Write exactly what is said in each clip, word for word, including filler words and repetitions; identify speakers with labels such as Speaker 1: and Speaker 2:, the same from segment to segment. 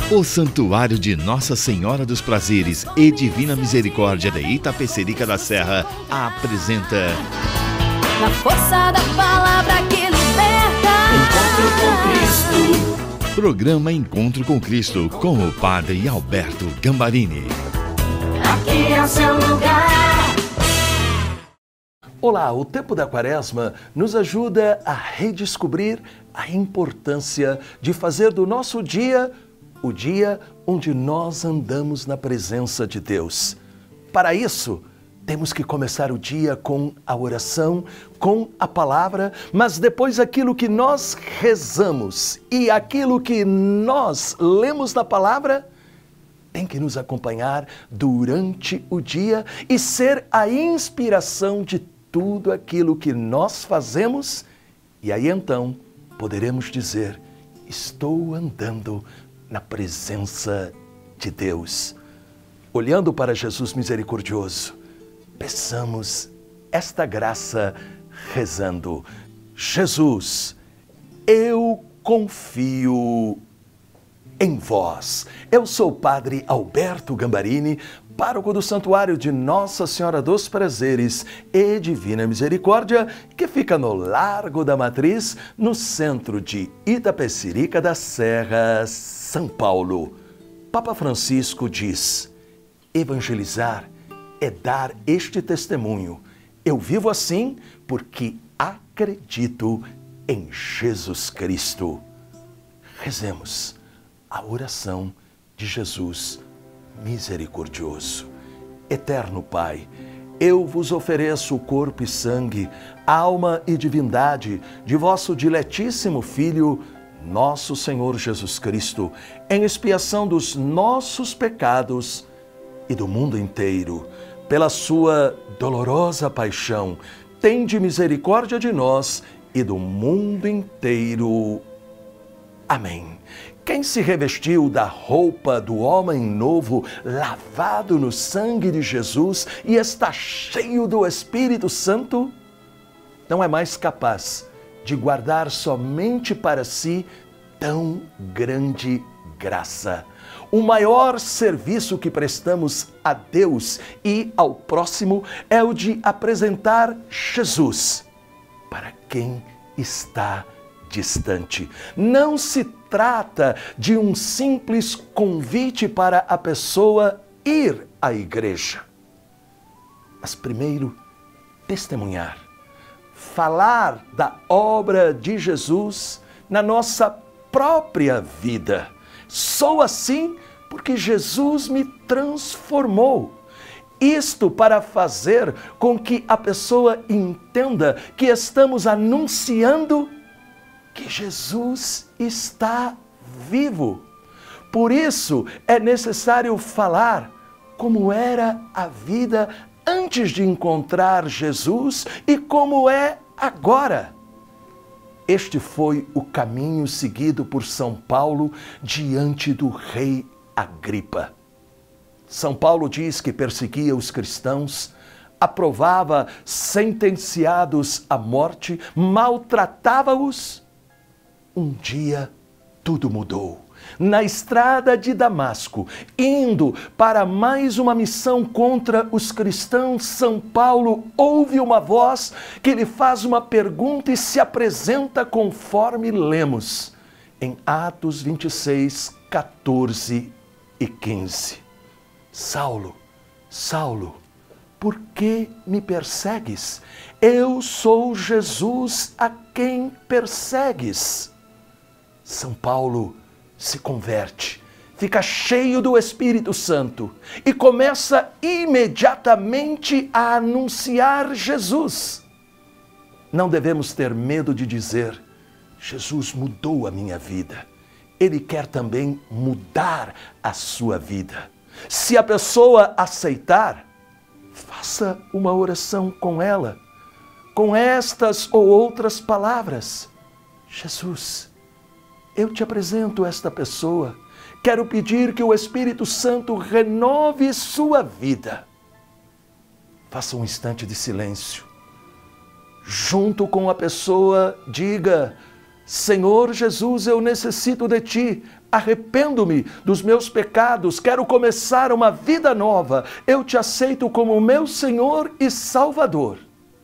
Speaker 1: O Santuário de Nossa Senhora dos Prazeres e Divina Misericórdia de Itapecerica da Serra apresenta
Speaker 2: Na força da palavra que liberta.
Speaker 3: Encontro com Cristo.
Speaker 1: Programa Encontro com Cristo com o Padre Alberto Gambarini.
Speaker 3: Aqui é o seu lugar.
Speaker 4: Olá, o tempo da Quaresma nos ajuda a redescobrir a importância de fazer do nosso dia o dia onde nós andamos na presença de Deus. Para isso, temos que começar o dia com a oração, com a palavra, mas depois aquilo que nós rezamos e aquilo que nós lemos na palavra tem que nos acompanhar durante o dia e ser a inspiração de tudo aquilo que nós fazemos, e aí então poderemos dizer: estou andando na presença de Deus. Olhando para Jesus misericordioso, peçamos esta graça rezando: Jesus, eu confio em vós. Eu sou o Padre Alberto Gambarini, pároco do Santuário de Nossa Senhora dos Prazeres e Divina Misericórdia, que fica no Largo da Matriz, no centro de Itapecerica da Serra, São Paulo. Papa Francisco diz: evangelizar é dar este testemunho. Eu vivo assim porque acredito em Jesus Cristo. Rezemos a oração de Jesus misericordioso. Eterno Pai, eu vos ofereço o corpo e sangue, alma e divindade de vosso diletíssimo Filho, nosso Senhor Jesus Cristo, em expiação dos nossos pecados e do mundo inteiro. Pela sua dolorosa paixão, tende misericórdia de nós e do mundo inteiro. Amém. Quem se revestiu da roupa do homem novo, lavado no sangue de Jesus e está cheio do Espírito Santo, não é mais capaz de guardar somente para si tão grande graça. O maior serviço que prestamos a Deus e ao próximo é o de apresentar Jesus para quem está distante. Não se trata de um simples convite para a pessoa ir à igreja, mas primeiro testemunhar, falar da obra de Jesus na nossa própria vida. Sou assim porque Jesus me transformou. Isto para fazer com que a pessoa entenda que estamos anunciando que Jesus está vivo. Por isso é necessário falar como era a vida antes de encontrar Jesus e como é agora. Este foi o caminho seguido por São Paulo diante do rei Agripa. São Paulo diz que perseguia os cristãos, aprovava sentenciados à morte, maltratava-os. Um dia tudo mudou. Na estrada de Damasco, indo para mais uma missão contra os cristãos, São Paulo ouve uma voz que lhe faz uma pergunta e se apresenta conforme lemos em Atos vinte e seis, quatorze e quinze. Saulo, Saulo, por que me persegues? Eu sou Jesus a quem persegues. São Paulo se converte, fica cheio do Espírito Santo e começa imediatamente a anunciar Jesus. Não devemos ter medo de dizer: Jesus mudou a minha vida. Ele quer também mudar a sua vida. Se a pessoa aceitar, faça uma oração com ela, com estas ou outras palavras: Jesus, eu te apresento esta pessoa. Quero pedir que o Espírito Santo renove sua vida. Faça um instante de silêncio. Junto com a pessoa, diga: Senhor Jesus, eu necessito de Ti. Arrependo-me dos meus pecados, quero começar uma vida nova. Eu te aceito como meu Senhor e Salvador.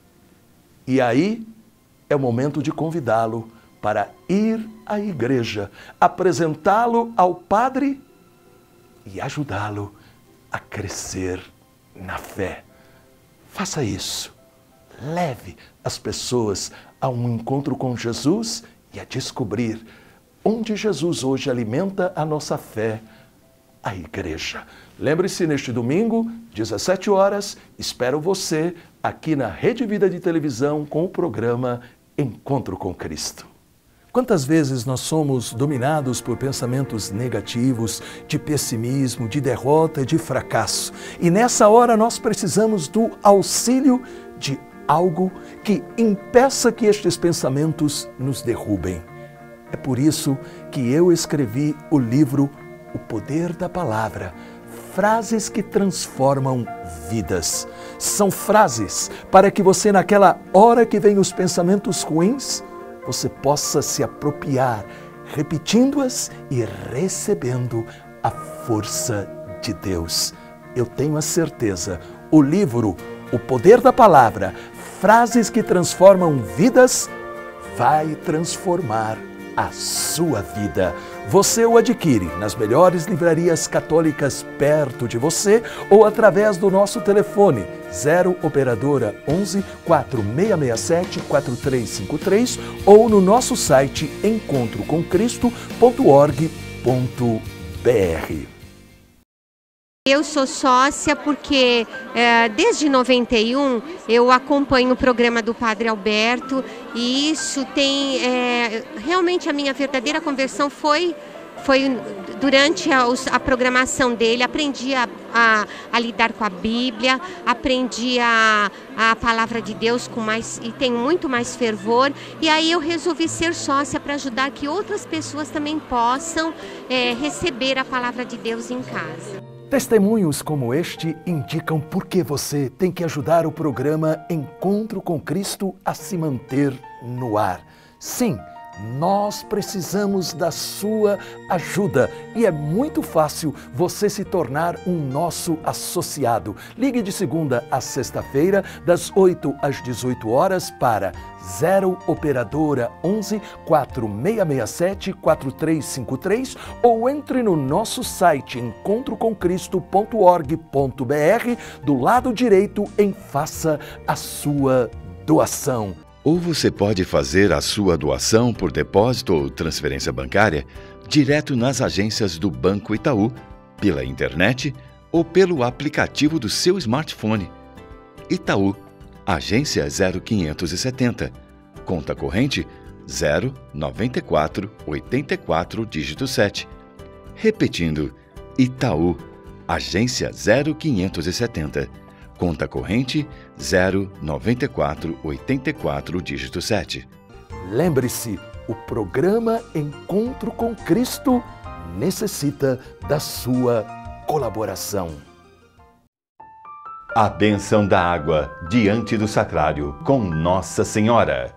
Speaker 4: E aí é o momento de convidá-lo para ir à igreja, apresentá-lo ao Padre e ajudá-lo a crescer na fé. Faça isso. Leve as pessoas a um encontro com Jesus e a descobrir onde Jesus hoje alimenta a nossa fé, a igreja. Lembre-se, neste domingo, dezessete horas, espero você aqui na Rede Vida de Televisão com o programa Encontro com Cristo. Quantas vezes nós somos dominados por pensamentos negativos, de pessimismo, de derrota e de fracasso. E nessa hora nós precisamos do auxílio de algo que impeça que estes pensamentos nos derrubem. É por isso que eu escrevi o livro O Poder da Palavra, frases que transformam vidas. São frases para que você, naquela hora que vem os pensamentos ruins, você possa se apropriar, repetindo-as e recebendo a força de Deus. Eu tenho a certeza, o livro O Poder da Palavra, frases que transformam vidas, vai transformar a sua vida. Você o adquire nas melhores livrarias católicas perto de você ou através do nosso telefone zero operadora onze, quatro seis seis sete, quatro três cinco três ou no nosso site encontro com cristo ponto org ponto br.
Speaker 5: Eu sou sócia porque é, desde noventa e um eu acompanho o programa do Padre Alberto e isso tem, é, realmente a minha verdadeira conversão foi, foi durante a, a programação dele. Aprendi a, a, a lidar com a Bíblia, aprendi a, a palavra de Deus com mais, e tenho muito mais fervor, e aí eu resolvi ser sócia para ajudar que outras pessoas também possam é, receber a palavra de Deus em casa.
Speaker 4: Testemunhos como este indicam por que você tem que ajudar o programa Encontro com Cristo a se manter no ar. Sim, nós precisamos da sua ajuda e é muito fácil você se tornar um nosso associado. Ligue de segunda a sexta-feira, das oito às dezoito horas para zero operadora onze, quatro seis seis sete, quatro três cinco três ou entre no nosso site encontro com cristo ponto org ponto br, do lado direito em Faça a Sua Doação.
Speaker 1: Ou você pode fazer a sua doação por depósito ou transferência bancária direto nas agências do Banco Itaú, pela internet ou pelo aplicativo do seu smartphone. Itaú, agência zero quinhentos e setenta, conta corrente zero noventa e quatro, oitenta e quatro, dígito sete. Repetindo, Itaú, agência zero quinhentos e setenta. Conta corrente zero noventa e quatro, oitenta e quatro, dígito sete.
Speaker 4: Lembre-se, o programa Encontro com Cristo necessita da sua colaboração.
Speaker 1: A bênção da água diante do sacrário com Nossa Senhora.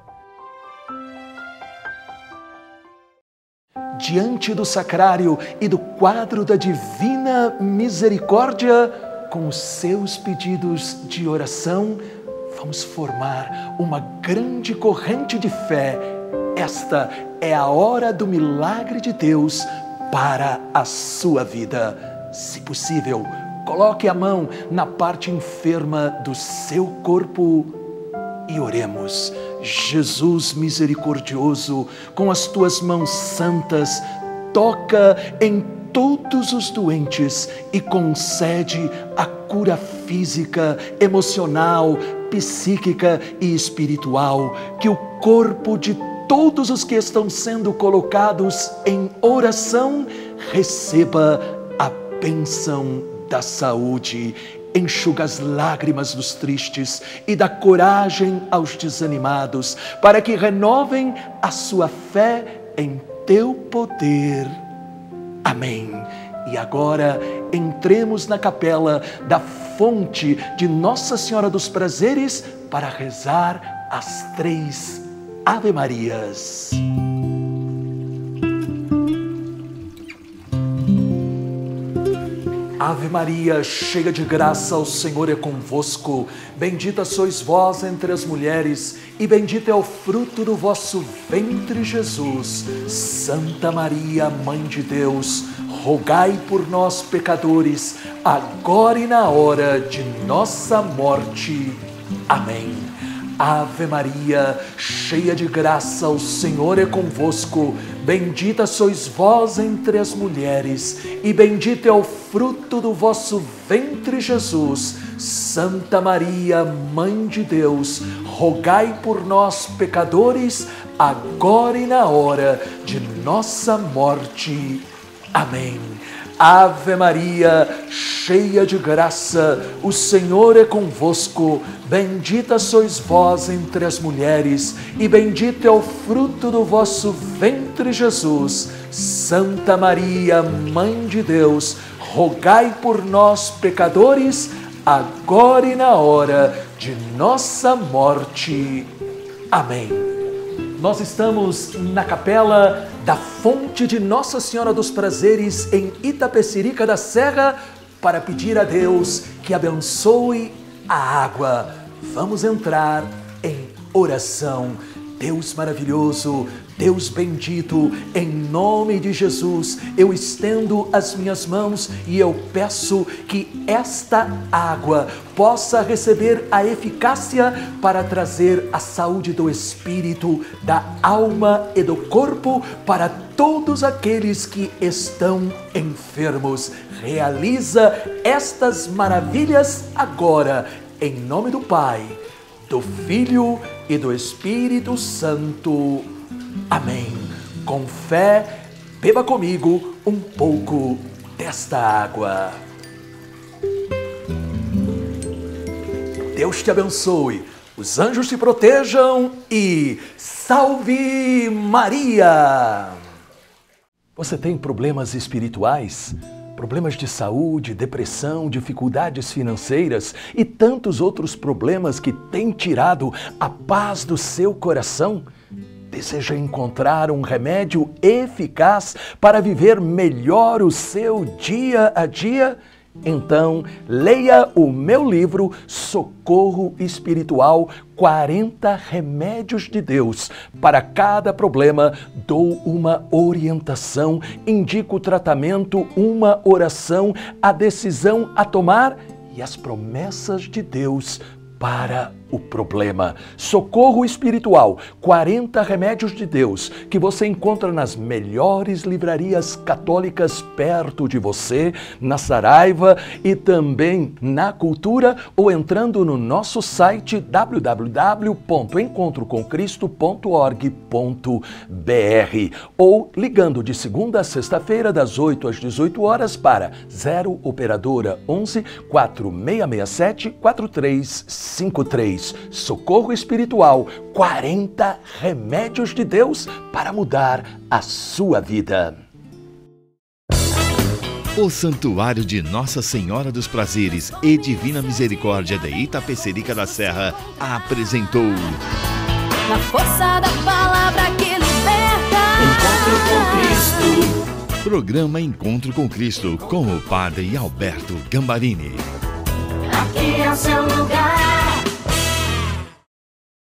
Speaker 4: Diante do sacrário e do quadro da Divina Misericórdia, com os seus pedidos de oração, vamos formar uma grande corrente de fé. Esta é a hora do milagre de Deus para a sua vida. Se possível, coloque a mão na parte enferma do seu corpo e oremos. Jesus misericordioso, com as tuas mãos santas, toca em todos os doentes e concede a cura física, emocional, psíquica e espiritual, que o corpo de todos os que estão sendo colocados em oração receba a bênção da saúde. Enxuga as lágrimas dos tristes e dá coragem aos desanimados, para que renovem a sua fé em teu poder. Amém. E agora entremos na capela da fonte de Nossa Senhora dos Prazeres para rezar as três Ave Marias. Ave Maria, cheia de graça, o Senhor é convosco. Bendita sois vós entre as mulheres, e bendito é o fruto do vosso ventre, Jesus. Santa Maria, Mãe de Deus, rogai por nós, pecadores, agora e na hora de nossa morte. Amém. Ave Maria, cheia de graça, o Senhor é convosco. Bendita sois vós entre as mulheres, e bendito é o fruto do vosso ventre, Jesus. Santa Maria, Mãe de Deus, rogai por nós, pecadores, agora e na hora de nossa morte. Amém. Ave Maria, cheia de graça, o Senhor é convosco. Bendita sois vós entre as mulheres, e bendito é o fruto do vosso ventre, Jesus. Santa Maria, Mãe de Deus, rogai por nós, pecadores, agora e na hora de nossa morte. Amém. Nós estamos na capela da Fonte de Nossa Senhora dos Prazeres, em Itapecerica da Serra, para pedir a Deus que abençoe a água. Vamos entrar em oração. Deus maravilhoso, Deus bendito, em nome de Jesus, eu estendo as minhas mãos e eu peço que esta água possa receber a eficácia para trazer a saúde do espírito, da alma e do corpo para todos aqueles que estão enfermos. Realiza estas maravilhas agora, em nome do Pai, do Filho e do Espírito Santo. Amém. Com fé, beba comigo um pouco desta água. Deus te abençoe, os anjos te protejam e salve Maria! Você tem problemas espirituais? Problemas de saúde, depressão, dificuldades financeiras e tantos outros problemas que têm tirado a paz do seu coração? Deseja encontrar um remédio eficaz para viver melhor o seu dia a dia? Então, leia o meu livro Socorro Espiritual, quarenta Remédios de Deus. Para cada problema, dou uma orientação, indico o tratamento, uma oração, a decisão a tomar e as promessas de Deus para o problema. Socorro Espiritual, quarenta Remédios de Deus, que você encontra nas melhores livrarias católicas perto de você, na Saraiva e também na Cultura, ou entrando no nosso site w w w ponto encontro com cristo ponto org ponto b r ou ligando de segunda a sexta-feira das oito às dezoito horas para zero operadora onze, quatro seis seis sete, quatro três cinco três. Socorro Espiritual, quarenta Remédios de Deus para mudar a sua vida.
Speaker 1: O Santuário de Nossa Senhora dos Prazeres e Divina Misericórdia de Itapecerica da Serra apresentou
Speaker 2: Na força da palavra que liberta.
Speaker 3: Encontro com Cristo.
Speaker 1: Programa Encontro com Cristo com o Padre Alberto Gambarini.
Speaker 3: Aqui é o seu lugar.